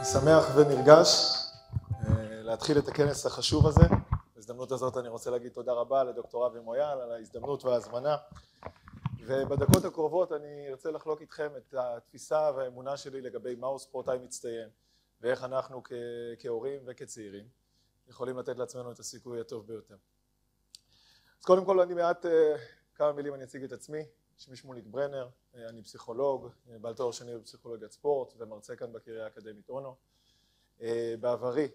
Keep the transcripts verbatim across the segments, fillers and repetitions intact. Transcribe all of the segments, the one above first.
שמח ונרגש להתחיל את הכנס החשוב הזה. בהזדמנות הזאת אני רוצה להגיד תודה רבה לדוקטור אבי מויאל על ההזדמנות וההזמנה, ובדקות הקרובות אני ארצה לחלוק איתכם את התפיסה והאמונה שלי לגבי מהו ספורטאי מצטיין ואיך אנחנו כהורים וכצעירים יכולים לתת לעצמנו את הסיכוי הטוב ביותר. אז קודם כל אני מעט כמה מילים אני אציג את עצמי. שמי שמוליק ברנר, אני פסיכולוג, בעל תואר שני בפסיכולוגיית ספורט ומרצה כאן בקריה האקדמית אונו. בעברי,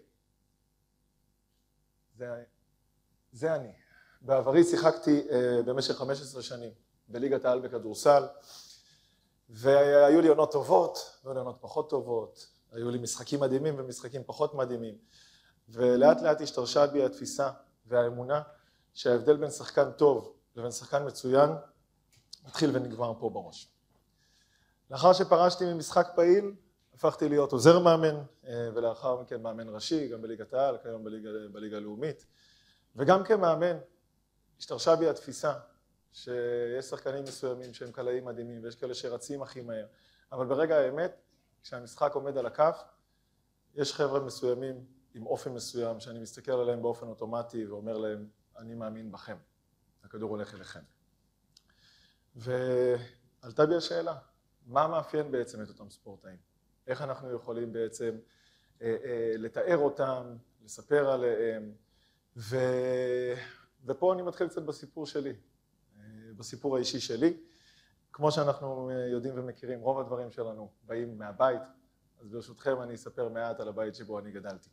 זה, זה אני, בעברי שיחקתי במשך חמש עשרה שנים בליגת העל בכדורסל, והיו לי עונות טובות, היו לי עונות פחות טובות, היו לי משחקים מדהימים ומשחקים פחות מדהימים, ולאט לאט השתרשה בי התפיסה והאמונה שההבדל בין שחקן טוב לבין שחקן מצוין מתחיל ונגמר פה בראש. לאחר שפרשתי ממשחק פעיל, הפכתי להיות עוזר מאמן, ולאחר מכן מאמן ראשי, גם בליגת העל, כיום בליגה, בליגה הלאומית. וגם כמאמן, השתרשה בי התפיסה שיש שחקנים מסוימים שהם קלעים מדהימים, ויש כאלה שרצים הכי מהר. אבל ברגע האמת, כשהמשחק עומד על הכף, יש חבר'ה מסוימים עם אופן מסוים, שאני מסתכל עליהם באופן אוטומטי ואומר להם, אני מאמין בכם. הכדור הולך אליכם. ועלתה בי השאלה, מה מאפיין בעצם את אותם ספורטאים? איך אנחנו יכולים בעצם אה, אה, לתאר אותם, לספר עליהם, ו... ופה אני מתחיל קצת בסיפור שלי, אה, בסיפור האישי שלי. כמו שאנחנו יודעים ומכירים, רוב הדברים שלנו באים מהבית, אז ברשותכם אני אספר מעט על הבית שבו אני גדלתי.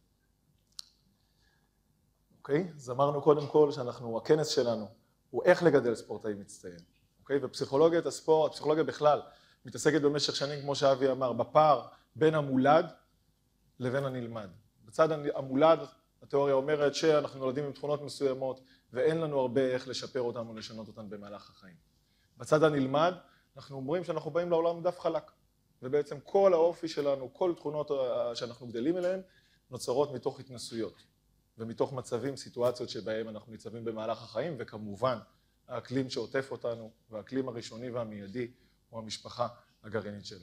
אוקיי? אז אמרנו קודם כל שאנחנו, הכנס שלנו הוא איך לגדל ספורטאי מצטיין. אוקיי? ופסיכולוגיית הספורט, הפסיכולוגיה בכלל, מתעסקת במשך שנים, כמו שאבי אמר, בפער בין המולד לבין הנלמד. בצד המולד, התיאוריה אומרת שאנחנו נולדים עם תכונות מסוימות, ואין לנו הרבה איך לשפר אותן או לשנות אותן במהלך החיים. בצד הנלמד, אנחנו אומרים שאנחנו באים לעולם דף חלק, ובעצם כל האופי שלנו, כל תכונות שאנחנו גדלים אליהן, נוצרות מתוך התנסויות, ומתוך מצבים, סיטואציות שבהם אנחנו ניצבים במהלך החיים, וכמובן, האקלים שעוטף אותנו, והאקלים הראשוני והמיידי, הוא המשפחה הגרעינית שלנו.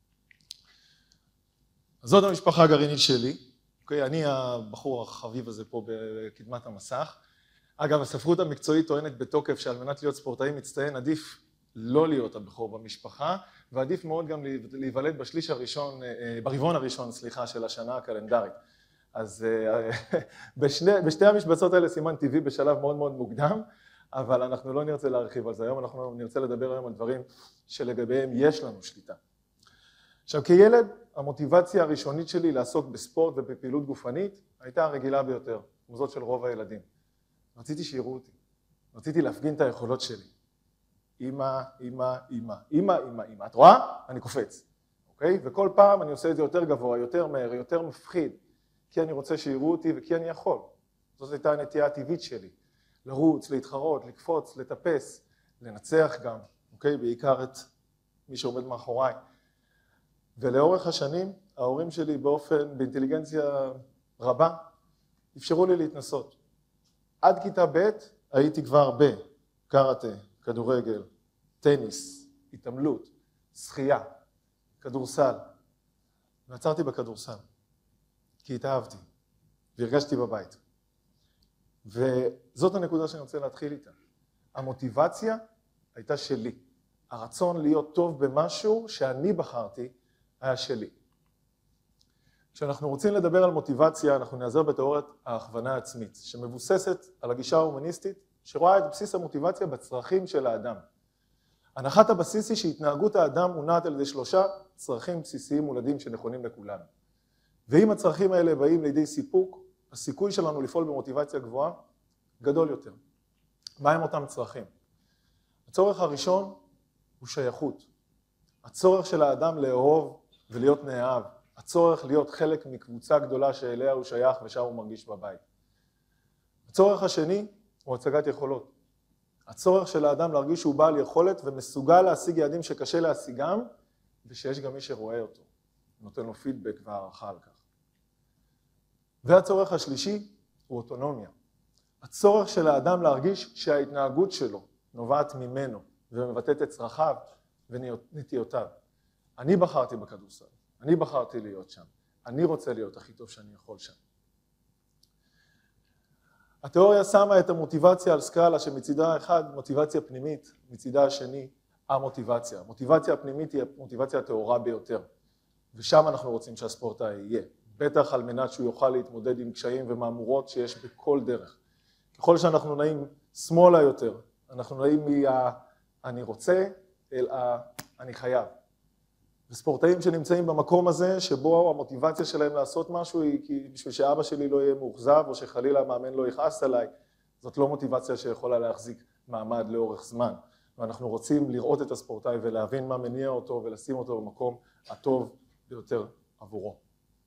אז זאת המשפחה הגרעינית שלי. אוקיי, אני הבחור החביב הזה פה בקדמת המסך. אגב, הספרות המקצועית טוענת בתוקף שעל מנת להיות ספורטאי מצטיין, עדיף לא להיות הבחור במשפחה, ועדיף מאוד גם להיוולד בשליש הראשון, ברבעון הראשון, סליחה, של השנה הקלנדרית. אז בשני, בשתי המשבצות האלה סימן טבעי בשלב מאוד מאוד מוקדם, אבל אנחנו לא נרצה להרחיב על זה היום, אנחנו נרצה לדבר היום על דברים שלגביהם יש לנו שליטה. עכשיו, כילד, המוטיבציה הראשונית שלי לעסוק בספורט ובפעילות גופנית הייתה הרגילה ביותר, כמו זאת של רוב הילדים. רציתי שיראו אותי, רציתי להפגין את היכולות שלי. אמא, אמא, אמא, אמא, אמא, אמא. את רואה? אני קופץ. אוקיי? וכל פעם אני עושה את זה יותר גבוה, יותר מהר, יותר מפחיד, כי אני רוצה שיראו אותי וכי אני יכול. זאת הייתה הנטייה הטבעית שלי. לרוץ, להתחרות, לקפוץ, לטפס, לנצח גם, אוקיי? בעיקר את מי שעומד מאחוריי. ולאורך השנים, ההורים שלי באופן, באינטליגנציה רבה, אפשרו לי להתנסות. עד כיתה ב' הייתי כבר בקראטה, כדורגל, טניס, התעמלות, שחייה, כדורסל. ועצרתי בכדורסל, כי התאהבתי, והרגשתי בבית. וזאת הנקודה שאני רוצה להתחיל איתה. המוטיבציה הייתה שלי. הרצון להיות טוב במשהו שאני בחרתי היה שלי. כשאנחנו רוצים לדבר על מוטיבציה, אנחנו נעזר בתיאוריית ההכוונה העצמית, שמבוססת על הגישה ההומניסטית, שרואה את בסיס המוטיבציה בצרכים של האדם. הנחת הבסיס היא שהתנהגות האדם מונעת על ידי שלושה צרכים בסיסיים מולדים שנכונים לכולנו. ואם הצרכים האלה באים לידי סיפוק, הסיכוי שלנו לפעול במוטיבציה גבוהה גדול יותר. מה הם אותם צרכים? הצורך הראשון הוא שייכות. הצורך של האדם לאהוב ולהיות נאהב. הצורך להיות חלק מקבוצה גדולה שאליה הוא שייך ושם הוא מרגיש בבית. הצורך השני הוא הצגת יכולות. הצורך של האדם להרגיש שהוא בעל יכולת ומסוגל להשיג יעדים שקשה להשיגם, ושיש גם מי שרואה אותו, נותן לו פידבק והערכה על כך. והצורך השלישי הוא אוטונומיה. הצורך של האדם להרגיש שההתנהגות שלו נובעת ממנו ומבטאת את צרכיו ונטיותיו. אני בחרתי בכדורסל, אני בחרתי להיות שם, אני רוצה להיות הכי טוב שאני יכול שם. התיאוריה שמה את המוטיבציה על סקאלה שמצידה אחד מוטיבציה פנימית, מצידה השני המוטיבציה. המוטיבציה הפנימית היא המוטיבציה הטהורה ביותר, ושם אנחנו רוצים שהספורטאי יהיה. בטח על מנת שהוא יוכל להתמודד עם קשיים ומאמורות שיש בכל דרך. ככל שאנחנו נעים שמאלה יותר, אנחנו נעים מה אני רוצה אל ה אני חייב. וספורטאים שנמצאים במקום הזה שבו המוטיבציה שלהם לעשות משהו היא כי בשביל שאבא שלי לא יהיה מאוכזב או שחלילה המאמן לא יכעס עליי, זאת לא מוטיבציה שיכולה להחזיק מעמד לאורך זמן. ואנחנו רוצים לראות את הספורטאי ולהבין מה מניע אותו ולשים אותו במקום הטוב ביותר עבורו.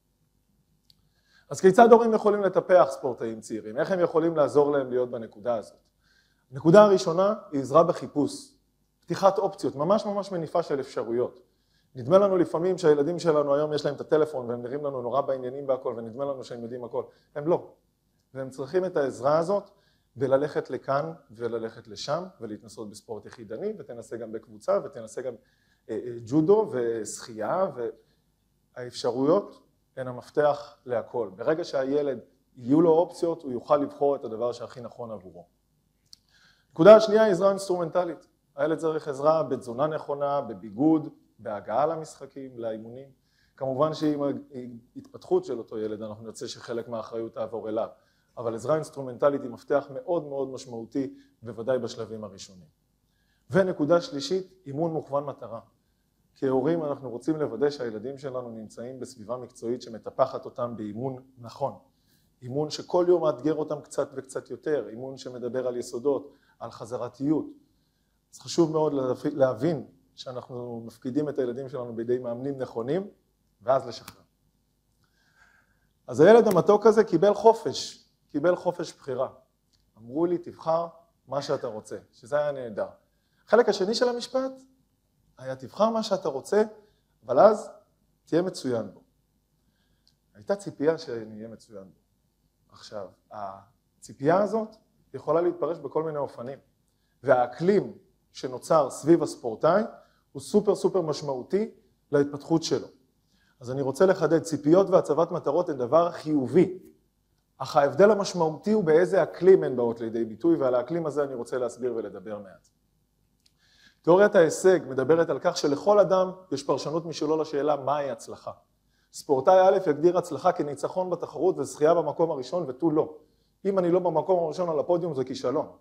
אז כיצד הורים יכולים לטפח ספורטאים צעירים? איך הם יכולים לעזור להם להיות בנקודה הזאת? הנקודה הראשונה היא עזרה בחיפוש, פתיחת אופציות, ממש ממש מניפה של אפשרויות. נדמה לנו לפעמים שהילדים שלנו היום יש להם את הטלפון והם נראים לנו נורא בעניינים בהכל ונדמה לנו שהם יודעים הכל. הם לא. והם צריכים את העזרה הזאת וללכת לכאן וללכת לשם ולהתנסות בספורט יחידני ותנסה גם בקבוצה ותנסה גם ג'ודו ושחייה והאפשרויות הן המפתח להכל. ברגע שהילד יהיו לו אופציות הוא יוכל לבחור את הדבר שהכי נכון עבורו. נקודה השנייה היא עזרה אינסטרומנטלית. הילד צריך עזרה בתזונה נכונה, בביגוד, בהגעה למשחקים, לאימונים. כמובן שעם ההתפתחות של אותו ילד אנחנו נרצה שחלק מהאחריות תעבור אליו, אבל עזרה אינסטרומנטלית היא מפתח מאוד מאוד משמעותי, בוודאי בשלבים הראשונים. ונקודה שלישית, אימון מוכוון מטרה. כהורים אנחנו רוצים לוודא שהילדים שלנו נמצאים בסביבה מקצועית שמטפחת אותם באימון נכון. אימון שכל יום מאתגר אותם קצת וקצת יותר, אימון שמדבר על יסודות, על חזרתיות. אז חשוב מאוד להבין שאנחנו מפקידים את הילדים שלנו בידי מאמנים נכונים, ואז לשחרר. אז הילד המתוק הזה קיבל חופש, קיבל חופש בחירה. אמרו לי, תבחר מה שאתה רוצה, שזה היה נהדר. החלק השני של המשפט היה, תבחר מה שאתה רוצה, אבל אז תהיה מצוין בו. הייתה ציפייה שנהיה מצוין בו. עכשיו, הציפייה הזאת יכולה להתפרש בכל מיני אופנים, והאקלים שנוצר סביב הספורטאי הוא סופר סופר משמעותי להתפתחות שלו. אז אני רוצה לחדד, ציפיות והצבת מטרות הן דבר חיובי, אך ההבדל המשמעותי הוא באיזה אקלים הן באות לידי ביטוי, ועל האקלים הזה אני רוצה להסביר ולדבר מעט. תיאוריית ההישג מדברת על כך שלכל אדם יש פרשנות משלו לשאלה מהי הצלחה. ספורטאי א' יגדיר הצלחה כניצחון בתחרות וזכייה במקום הראשון ותו לא. אם אני לא במקום הראשון על הפודיום זה כישלון.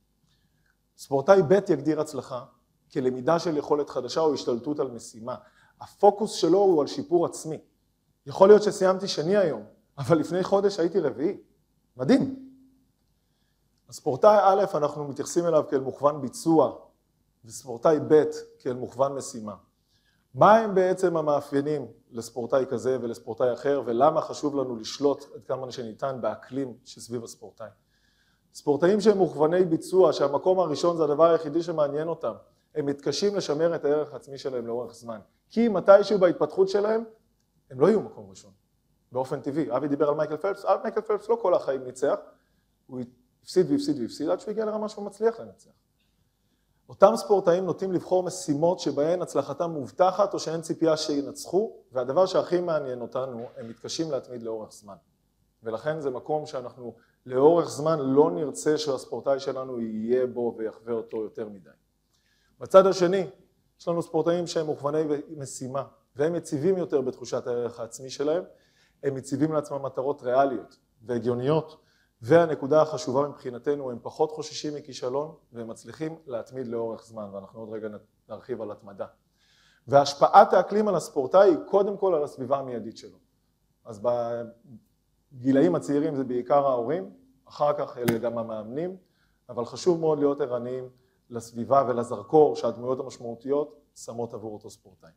ספורטאי ב' יגדיר הצלחה כלמידה של יכולת חדשה או השתלטות על משימה. הפוקוס שלו הוא על שיפור עצמי. יכול להיות שסיימתי שני היום, אבל לפני חודש הייתי רביעי. מדהים. הספורטאי א' אנחנו מתייחסים אליו כאל מוכוון ביצוע, וספורטאי ב' כאל מוכוון משימה. מה הם בעצם המאפיינים לספורטאי כזה ולספורטאי אחר, ולמה חשוב לנו לשלוט עד כמה שניתן באקלים שסביב הספורטאי? ספורטאים שהם מוכווני ביצוע, שהמקום הראשון זה הדבר היחידי שמעניין אותם, הם מתקשים לשמר את הערך העצמי שלהם לאורך זמן. כי מתישהו בהתפתחות שלהם, הם לא יהיו מקום ראשון. באופן טבעי. אבי דיבר על מייקל פלפס, מייקל פלפס לא כל החיים ניצח, הוא הפסיד והפסיד והפסיד, עד שהוא הגיע לרמה שהוא מצליח לנצח. אותם ספורטאים נוטים לבחור משימות שבהן הצלחתם מובטחת או שאין ציפייה שינצחו, והדבר שהכי מעניין אותנו, הם מתקשים להתמיד לאורך זמן. ולכן זה מקום שאנחנו לאורך זמן לא נרצה שהספורטאי שלנו יהיה בו ויחווה אותו יותר מדי. בצד השני, יש לנו ספורטאים שהם מוכווני משימה, והם יציבים יותר בתחושת הערך העצמי שלהם, הם מציבים לעצמם מטרות ריאליות והגיוניות, והנקודה החשובה מבחינתנו, הם פחות חוששים מכישלון, והם מצליחים להתמיד לאורך זמן, ואנחנו עוד רגע נרחיב על התמדה. והשפעת האקלים על הספורטאי היא קודם כל על הסביבה המיידית שלו. אז בגילאים הצעירים זה בעיקר ההורים, אחר כך אלה גם המאמנים, אבל חשוב מאוד להיות ערניים לסביבה ולזרקור שהדמויות המשמעותיות שמות עבור אותו ספורטאי.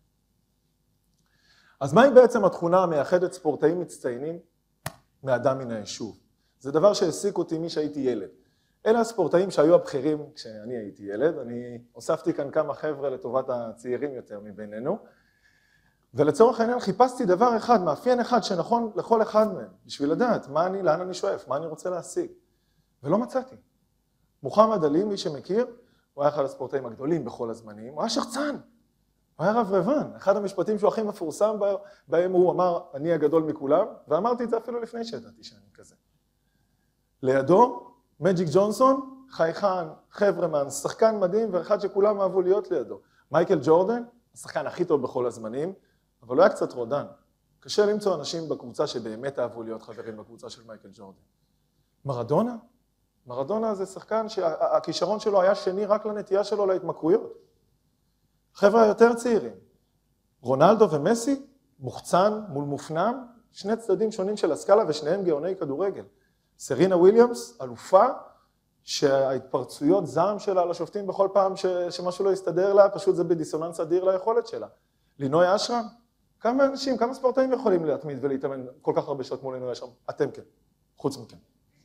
אז מהי בעצם התכונה המייחדת ספורטאים מצטיינים מאדם מן היישוב? זה דבר שהעסיק אותי מי שהייתי ילד. אלה הספורטאים שהיו הבכירים כשאני הייתי ילד, אני הוספתי כאן כמה חבר'ה לטובת הצעירים יותר מבינינו, ולצורך העניין חיפשתי דבר אחד, מאפיין אחד שנכון לכל אחד מהם, בשביל לדעת מה אני, לאן אני שואף, מה אני רוצה להשיג, ולא מצאתי. מוחמד עלי, מי שמכיר, הוא היה אחד הספורטאים הגדולים בכל הזמנים, הוא היה שחצן, הוא היה רברבן, אחד המשפטים שהוא הכי מפורסם בהם הוא אמר, אני הגדול מכולם, ואמרתי את זה אפילו לפני שידעתי שאני כזה. לידו, מג'יק ג'ונסון, חייכן, חברמן, שחקן מדהים, ואחד שכולם אהבו להיות לידו. מייקל ג'ורדן, השחקן הכי טוב בכל הזמנים, אבל הוא היה קצת רודן. קשה למצוא אנשים בקבוצה שבאמת אהבו להיות חברים בקבוצה של מייקל ג'ורדן. מרדונה? מרדונה זה שחקן שהכישרון שלו היה שני רק לנטייה שלו להתמכרויות. חבר'ה יותר צעירים. רונלדו ומסי, מוחצן מול מופנם, שני צדדים שונים של הסקאלה ושניהם גאוני כדורגל. סרינה וויליאמס, אלופה, שההתפרצויות זעם שלה לשופטים בכל פעם ש... שמשהו לא יסתדר לה, פשוט זה בדיסוננס אדיר ליכולת שלה. לינוי אשרם, כמה אנשים, כמה ספורטאים יכולים להתמיד ולהתאמן כל כך הרבה שעות מול לינוי אשרם? אתם כן, חוץ מכם.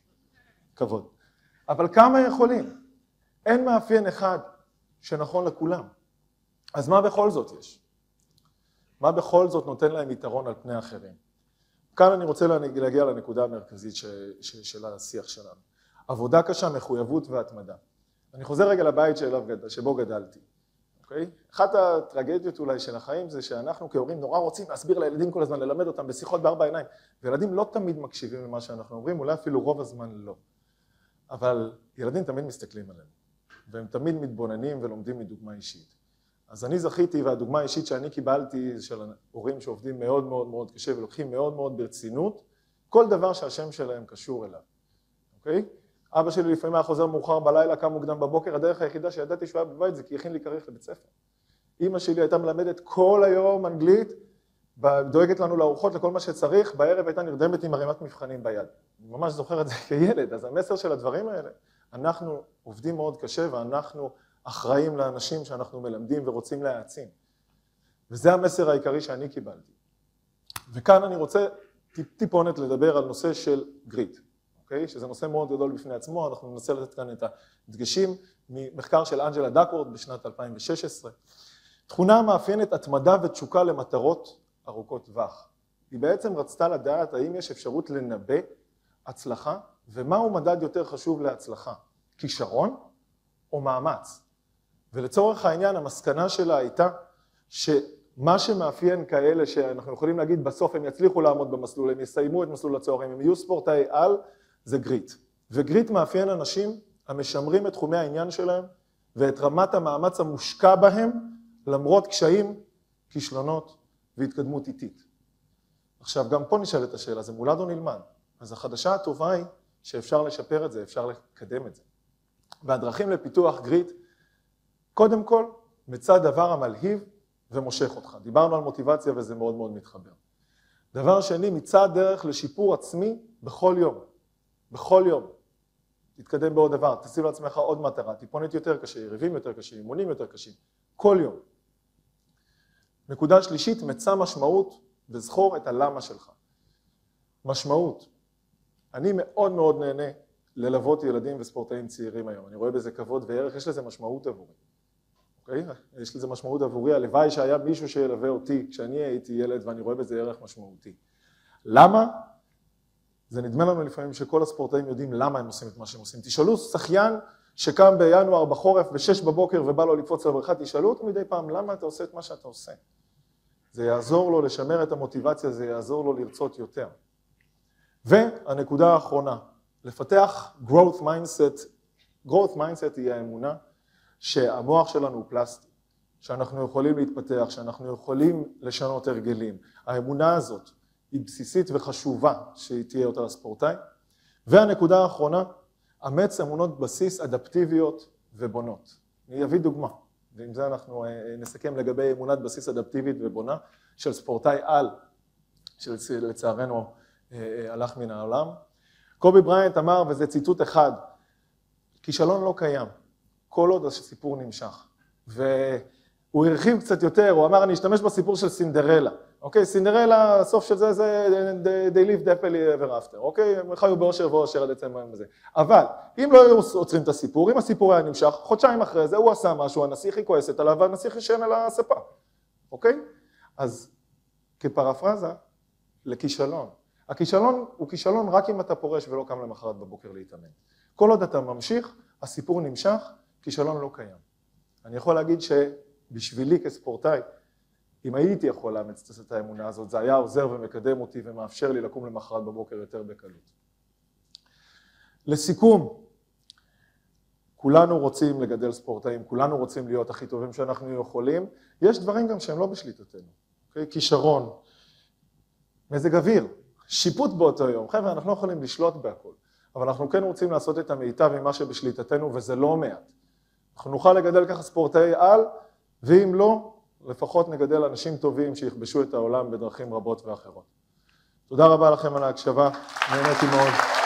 כבוד. אבל כמה יכולים? אין מאפיין אחד שנכון לכולם. אז מה בכל זאת יש? מה בכל זאת נותן להם יתרון על פני אחרים? כאן אני רוצה להגיע לנקודה המרכזית ש... ש... של השיח שלנו. עבודה קשה, מחויבות והתמדה. אני חוזר רגע לבית שאליו, שבו גדלתי. אוקיי? אחת הטרגדיות אולי של החיים זה שאנחנו כהורים נורא רוצים להסביר לילדים כל הזמן, ללמד אותם בשיחות בארבע עיניים. וילדים לא תמיד מקשיבים למה שאנחנו אומרים, אולי אפילו רוב הזמן לא. אבל ילדים תמיד מסתכלים עלינו. והם תמיד מתבוננים ולומדים מדוגמה אישית. אז אני זכיתי, והדוגמה האישית שאני קיבלתי של הורים שעובדים מאוד מאוד מאוד קשה ולוקחים מאוד מאוד ברצינות, כל דבר שהשם שלהם קשור אליו. אוקיי? אבא שלי לפעמים היה חוזר מאוחר בלילה, קם מוקדם בבוקר, הדרך היחידה שידעתי שהוא היה בבית זה כי הכין לי כריך לבית ספר. אמא שלי הייתה מלמדת כל היום אנגלית, דואגת לנו לארוחות לכל מה שצריך, בערב הייתה נרדמת עם ערימת מבחנים ביד. אני ממש זוכר את זה כילד, אז המסר של הדברים האלה, אנחנו עובדים מאוד קשה ואנחנו אחראים לאנשים שאנחנו מלמדים ורוצים להעצים. וזה המסר העיקרי שאני קיבלתי. וכאן אני רוצה טיפונת לדבר על נושא של גריט. אוקיי? שזה נושא מאוד גדול בפני עצמו, אנחנו ננסה לתת כאן את הדגשים ממחקר של אנג'לה דקוורד בשנת אלפיים ושש עשרה. תכונה מאפיינת התמדה ותשוקה למטרות ארוכות טווח. היא בעצם רצתה לדעת האם יש אפשרות לנבא הצלחה, ומהו מדד יותר חשוב להצלחה, כישרון או מאמץ. ולצורך העניין המסקנה שלה הייתה שמה שמאפיין כאלה שאנחנו יכולים להגיד בסוף הם יצליחו לעמוד במסלול, הם יסיימו את מסלול הצהריים, הם יהיו ספורטאי על, זה גריט. וגריט מאפיין אנשים המשמרים את תחומי העניין שלהם ואת רמת המאמץ המושקע בהם למרות קשיים, כישלונות והתקדמות איטית. עכשיו גם פה נשאל את השאלה, זה מולד או נלמד? אז החדשה הטובה היא שאפשר לשפר את זה, אפשר לקדם את זה. והדרכים לפיתוח גריט, קודם כל, מצד דבר המלהיב ומושך אותך. דיברנו על מוטיבציה וזה מאוד מאוד מתחבר. דבר שני, מצד דרך לשיפור עצמי בכל יום. בכל יום. תתקדם בעוד דבר, תשים לעצמך עוד מטרה, טיפונת יותר קשה, יריבים יותר קשים, אימונים יותר קשים. כל יום. נקודה שלישית, מצא משמעות וזכור את הלמה שלך. משמעות. אני מאוד מאוד נהנה ללוות ילדים וספורטאים צעירים היום. אני רואה בזה כבוד וערך, יש לזה משמעות עבורי. אוקיי? יש לזה משמעות עבורי, הלוואי שהיה מישהו שילווה אותי כשאני הייתי ילד ואני רואה בזה ערך משמעותי. למה? זה נדמה לנו לפעמים שכל הספורטאים יודעים למה הם עושים את מה שהם עושים. תשאלו שחיין שקם בינואר בחורף בשש בבוקר ובא לו לקפוץ לבריכה, תשאלו אותו מדי פעם למה אתה עושה את מה שאתה עושה. זה יעזור לו לשמר את המוטיבציה, זה יעזור לו לרצות יותר. והנקודה האחרונה, לפתח growth mindset. growth mindset היא האמונה שהמוח שלנו הוא פלסטי, שאנחנו יכולים להתפתח, שאנחנו יכולים לשנות הרגלים. האמונה הזאת היא בסיסית וחשובה שהיא תהיה אותה לספורטאי. והנקודה האחרונה, אמץ אמונות בסיס אדפטיביות ובונות. אני אביא דוגמה, ועם זה אנחנו נסכם לגבי אמונת בסיס אדפטיבית ובונה של ספורטאי על, שלצערנו הלך מן העולם. קובי בריינט אמר, וזה ציטוט אחד, כישלון לא קיים, כל עוד הסיפור נמשך. והוא הרחיב קצת יותר, הוא אמר, אני אשתמש בסיפור של סינדרלה. אוקיי, סינדרלה, הסוף של זה, זה they lived happily ever after, אוקיי? הם חיו באושר ואושר עד עצם היום הזה. אבל, אם לא היו עוצרים את הסיפור, אם הסיפור היה נמשך, חודשיים אחרי זה, הוא עשה משהו, הנסיך היא כועסת עליו, והנסיך ישן על הספה. אוקיי? אז כפרפרזה, לכישלון. הכישלון הוא כישלון רק אם אתה פורש ולא קם למחרת בבוקר להתאמן. כל עוד אתה ממשיך, הסיפור נמשך, כישלון לא קיים. אני יכול להגיד שבשבילי כספורטאי, אם הייתי יכול לאמץ את האמונה הזאת, זה היה עוזר ומקדם אותי ומאפשר לי לקום למחרת בבוקר יותר בקלות. לסיכום, כולנו רוצים לגדל ספורטאים, כולנו רוצים להיות הכי טובים שאנחנו יכולים, יש דברים גם שהם לא בשליטתנו, אוקיי? כישרון, מזג אוויר, שיפוט באותו יום, חבר'ה, אנחנו לא יכולים לשלוט בהכל, אבל אנחנו כן רוצים לעשות את המיטב ממה שבשליטתנו, וזה לא מעט. אנחנו נוכל לגדל ככה ספורטאי על, ואם לא, לפחות נגדל אנשים טובים שיכבשו את העולם בדרכים רבות ואחרות. תודה רבה לכם על ההקשבה, נהניתי מאוד.